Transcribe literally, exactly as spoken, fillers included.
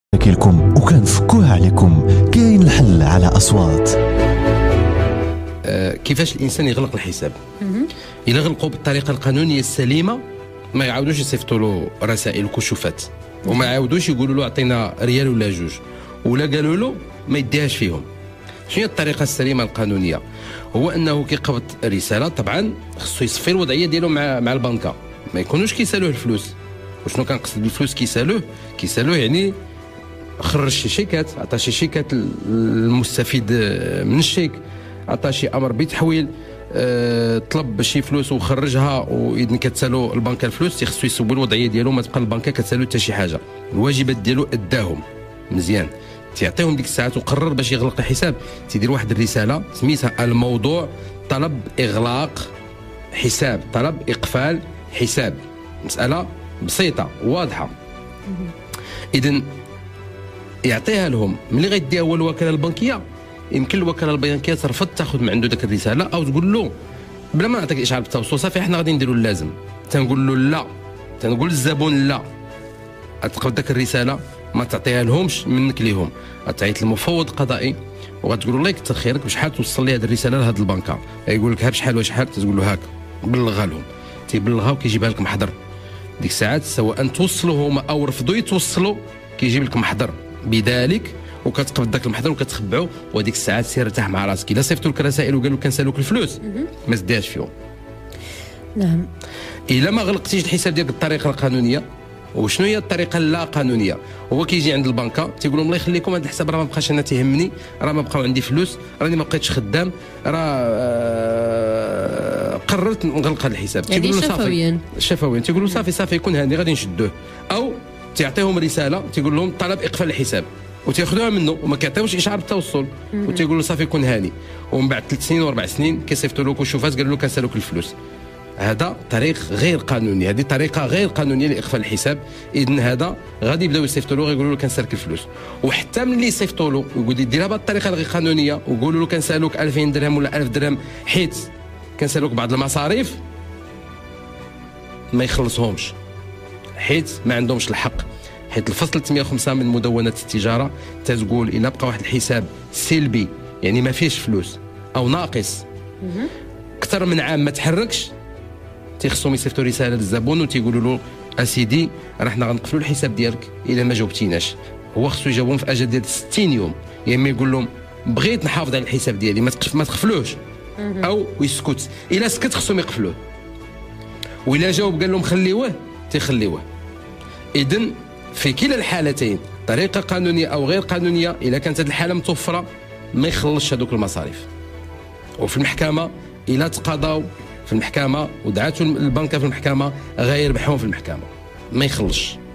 مشاكلكم وكنفكوها عليكم. كاين الحل على أصوات. أه كيفاش الانسان يغلق الحساب؟ الا غلقوا بالطريقه القانونيه السليمه ما يعاودوش يصيفطوا له رسائل وكشوفات، وما يعاودوش يقولوا له اعطينا ريال ولا جوج، ولا قالوا له ما يديهاش فيهم. شنو هي الطريقه السليمه القانونيه؟ هو انه كيقبض رساله، طبعا خصو يصفي الوضعيه ديالو مع مع البنكه، ما يكونوش كيسالوه الفلوس. وشنو كنقصد بالفلوس كيسالوه؟ كيسالوه يعني خرج شي شيكات، عطى شي شيكات للمستفيد من الشيك، عطى شي امر بتحويل، أه طلب شي فلوس وخرجها، واذا كتسالو البنكه الفلوس تيخصو يصوب الوضعيه ديالو، ما تبقى البنكه كتسالو حتى شي حاجه. الواجبات ديالو اداهم مزيان، تيعطيهم ديك الساعات وقرر باش يغلق الحساب، تيدير واحد الرساله سميتها الموضوع طلب اغلاق حساب، طلب اقفال حساب. مساله بسيطه واضحه. اذا يعطيها لهم، ملي غيديها هو الوكاله البنكيه، يمكن الوكاله البنكيه ترفض تاخذ من عنده ديك الرساله، او تقول له بلا ما نعطيك اشعار بالتوصل صافي حنا غادي نديروا اللازم. تنقول له لا، تنقول للزبون لا، تقبل داك الرساله ما تعطيها لهمش منك ليهم، غتعيط للمفوض القضائي وغتقول له الله يكثر خيرك بشحال توصل لي هذه الرساله لهذه البنكه، يقول لك ها بشحال وشحال، تقول له هاك بلغها لهم، تيبلغها وكيجيبها لك محضر. ديك الساعات سواء توصلوا هما او رفضوا يتوصلوا كيجيب لك محضر بذلك، وكتقبض داك المحضر وكتخبعو، وديك الساعات سير ارتاح مع راسك. الا صيفطوا لك رسائل وقالوا كنسالوك الفلوس ما تديهاش فيهم. نعم. الا ما غلقتيش الحساب ديالك بالطريقه القانونيه. وشنو هي الطريقه اللا قانونيه؟ هو كيجي عند البنكه تيقول لهم الله يخليكم هذا الحساب راه ما بقاش انا تيهمني، راه ما بقاو عندي فلوس، راني ما بقيتش خدام، راه قررت نغلق هذا الحساب. يعني شفويا شفويا تيقول له صافي صافي يكون هاني غادي نشدوه، او تعطيهم رساله تيقول لهم طلب اقفال الحساب، وتاخذوها منه وما كيعطيوش اشعار بالتوصل، وتيقول له صافي يكون هاني، ومن بعد ثلاث سنين واربع سنين كيصيفطوا له كشوفات قالوا له كنسالوك الفلوس. هذا طريق غير قانوني، هذه طريقه غير قانونيه لاقفال الحساب. اذن هذا غادي يبداو يصيفطوا له غيقولوا له كنسالك الفلوس، وحتى ملي يصيفطوا له ويقول لي ديرها بهذه الطريقه الغير قانونيه ويقولوا له كنسالوك ألفين درهم ولا ألف درهم حيت كنسالوك بعض المصاريف، ما يخلصهمش حيت ما عندهمش الحق. حيت الفصل ثمانمائة وخمسة من مدونة التجارة تتقول إلا بقى واحد الحساب سلبي يعني ما فيش فلوس أو ناقص أكثر من عام ما تحركش، تيخصهم يصيفطوا رسالة للزبون وتيقولوا له أسيدي راه حنا غنقفلوا الحساب ديالك إلا ما جاوبتيناش. هو خصو يجاوبهم في أجل ديال ستين يوم، يا إما يقول لهم بغيت نحافظ على الحساب ديالي ما تقفلوش، أو يسكت. إلا سكت خصهم يقفلوه، وإلا جاوب قال لهم خليوه تيخليوه. إذن في كلا الحالتين طريقه قانونيه او غير قانونيه، الا كانت هذه الحاله متوفره ما يخلصش هذوك المصاريف. وفي المحكمه الا تقاضاو في المحكمه ودعاتوا البنكه في المحكمه غيربحوهم في المحكمه، ما يخلصش.